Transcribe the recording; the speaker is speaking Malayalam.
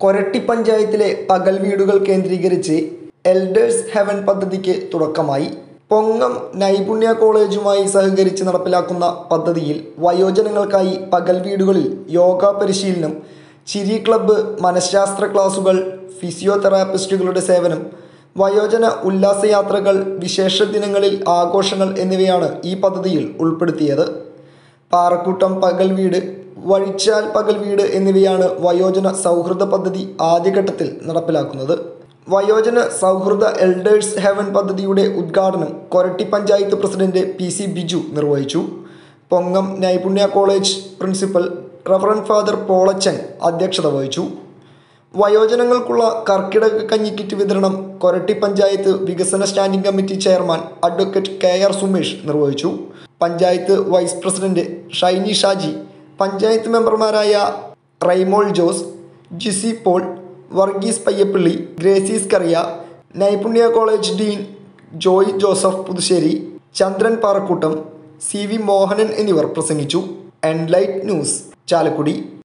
കൊരട്ടി പഞ്ചായത്തിലെ പകൽ വീടുകൾ കേന്ദ്രീകരിച്ച് എൽഡേഴ്സ് ഹെവൻ പദ്ധതിക്ക് തുടക്കമായി. പൊങ്ങം നൈപുണ്യ കോളേജുമായി സഹകരിച്ച് നടപ്പിലാക്കുന്ന പദ്ധതിയിൽ വയോജനങ്ങൾക്കായി പകൽ വീടുകളിൽ യോഗ പരിശീലനം, ചിരി ക്ലബ്ബ്, മനഃശാസ്ത്ര ക്ലാസുകൾ, ഫിസിയോതെറാപ്പിസ്റ്റുകളുടെ സേവനം, വയോജന ഉല്ലാസയാത്രകൾ, വിശേഷ ദിനങ്ങളിൽ ആഘോഷങ്ങൾ എന്നിവയാണ് ഈ പദ്ധതിയിൽ ഉൾപ്പെടുത്തിയത്. പാറക്കൂട്ടം പകൽ വീട്, വഴിച്ചാൽ പകൽ വീട് എന്നിവയാണ് വയോജന സൗഹൃദ പദ്ധതി ആദ്യഘട്ടത്തിൽ നടപ്പിലാക്കുന്നത്. വയോജന സൗഹൃദ എൽഡേഴ്സ് ഹെവൻ പദ്ധതിയുടെ ഉദ്ഘാടനം കൊരട്ടി പഞ്ചായത്ത് പ്രസിഡന്റ് PC ബിജു നിർവഹിച്ചു. Pongam Naipunya college principal reverend father Polachan അധ്യക്ഷത വഹിച്ചു. വയോജനങ്ങൾക്കുള്ള കർക്കിടക കഞ്ഞിക്കിറ്റ് വിതരണം കൊരട്ടി പഞ്ചായത്ത് വികസന standing committee chairman advocate KR Sumesh നിർവഹിച്ചു. പഞ്ചായത്ത് വൈസ് പ്രസിഡന്റ് ഷൈനി ഷാജി, പഞ്ചായത്ത് മെമ്പർമാരായ Raimol Jose, Jisi Paul, Varghese Payyappilly, Gracies Kariya, Naipunya college dean Joy Joseph Puthussery, Chandran Parakkoottam, CV Mohanan എന്നിവർ പ്രസംഗിച്ചു. Enlight news, Chalakudy.